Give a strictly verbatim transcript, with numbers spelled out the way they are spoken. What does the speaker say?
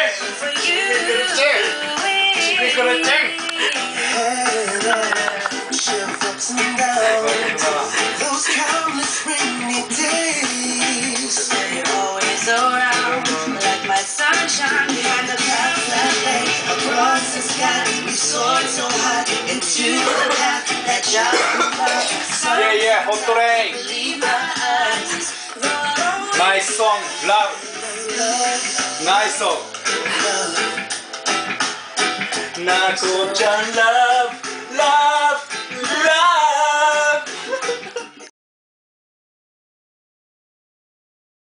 그렇지. 그렇지. Those countless rainy days, you're always around, like my sunshine behind the clouds that lay across the sky. We soared so high into the path that just Yeah, yeah, 호토레이. Nice song, love. Nice song. 나고짠 love, love.